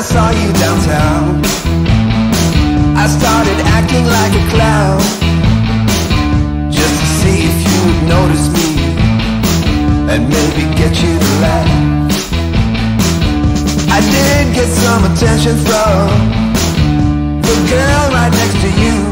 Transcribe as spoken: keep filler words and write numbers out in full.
saw you downtown, I started acting like a clown, just to see if you would notice me and maybe get you to laugh. I did get some attention from the girl right next to you.